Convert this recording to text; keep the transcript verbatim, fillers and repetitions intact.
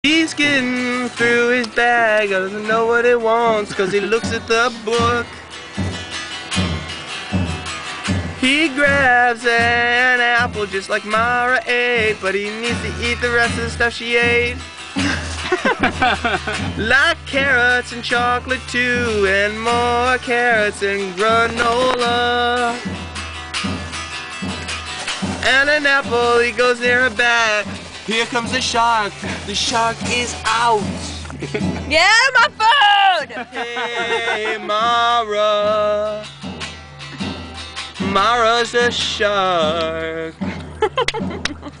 He's getting through his bag, doesn't know what he wants, cause he looks at the book. He grabs an apple just like Mara ate, but he needs to eat the rest of the stuff she ate. Like carrots and chocolate too, and more carrots and granola. And an apple, he goes near a bat. Here comes the shark. The shark is out. Yeah, my food! Hey, Mara. Mara's a shark.